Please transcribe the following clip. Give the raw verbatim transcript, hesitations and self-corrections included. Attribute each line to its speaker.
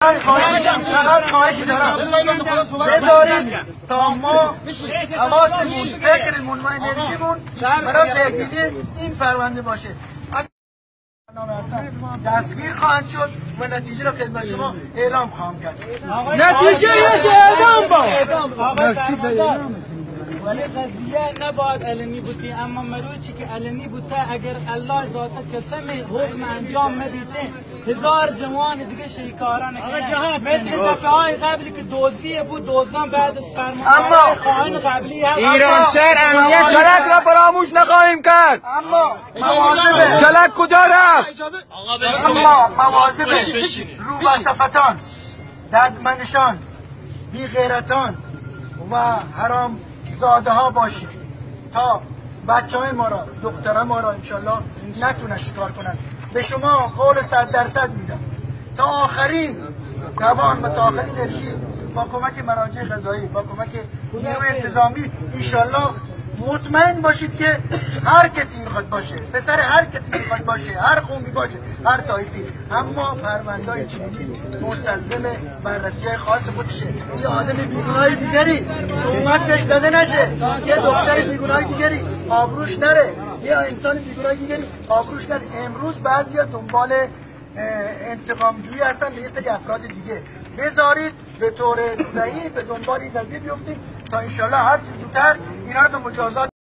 Speaker 1: فقط خواهش دارم بذارید تا ما حواسمون فکرمون و انرژیمون برای پیگیری این پرونده باشه. دستگیر خواهند شد و نتیجه را خدمت شما اعلام خواهم کرد.
Speaker 2: نتیجه یک اعدام با
Speaker 3: ولی قضیه نباید علنی بودی، اما مروچی که علنی بوده اگر الله ذات قسم حکم انجام ندیده هزار جوان دیگه شیکاران کنه. مثل دفعه های قبلی که دوزی بود دوزان بعد از فرمان خواهان قبلی هم
Speaker 2: ایران شهر امنیت شلک را فراموش نخواهیم کرد.
Speaker 1: اما مواظب
Speaker 2: شلک کجا رفت؟
Speaker 1: اما مواظب رو و صفتان، دردمندشان، بی غیرتان و حرام زاده ها باشید تا بچه های ما را دختره ما را انشالله نتونه شکار کنند. به شما قول صد درصد میدم تا آخرین توان و تا آخرین انرژی با کمک مراجع قضایی با کمک نیروی انتظامی انشالله مطمئن باشید که هر کسی میخواد باشه پسر هر کسی میخواد باشه هر قومی باشه هر طایفی، اما پرونده‌های چینی مستلزم بررسی های خاص خودشه. یه آدم بیگناه دیگری تهمتش داده نشه، یه دختر بیگناه دیگری آبروش نره، یه انسان بیگناه دیگری آبروش نره. امروز بعضیا دنبال انتقامجویی هستن به یه سری افراد دیگه. بذارید به طور صحیح به دنبال این قضیه بیفتیم تا انشالله هر چیز زودتر اینا رو به مجازات